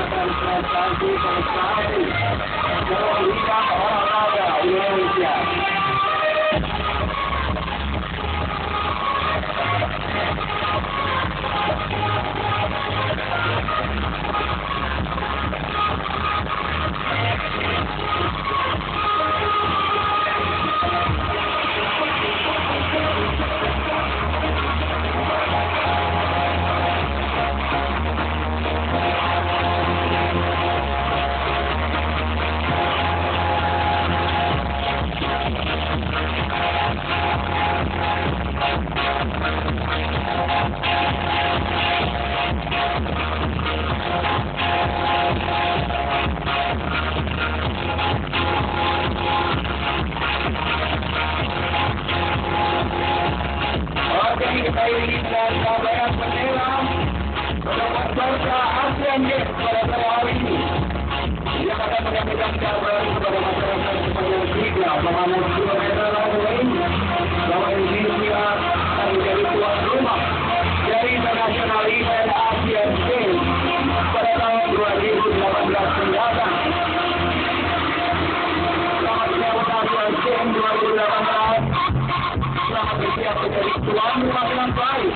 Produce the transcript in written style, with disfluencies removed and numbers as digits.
meningkatkan prestasi dalam bidang olahraga Indonesia. Kita ini dan kabar penyelam peserta ASEAN Games pada hari ini. Ia akan menyampaikan kabar kepada masyarakat sepanjang 3,6 km lain bahwa Indonesia akan menjadi tuan rumah dari internasional event ASEAN Games pada tahun 2018 mendatang. Selamat menyambut ASEAN Games 2018. Selamat bersiap menjadi tuan rumah dengan baik.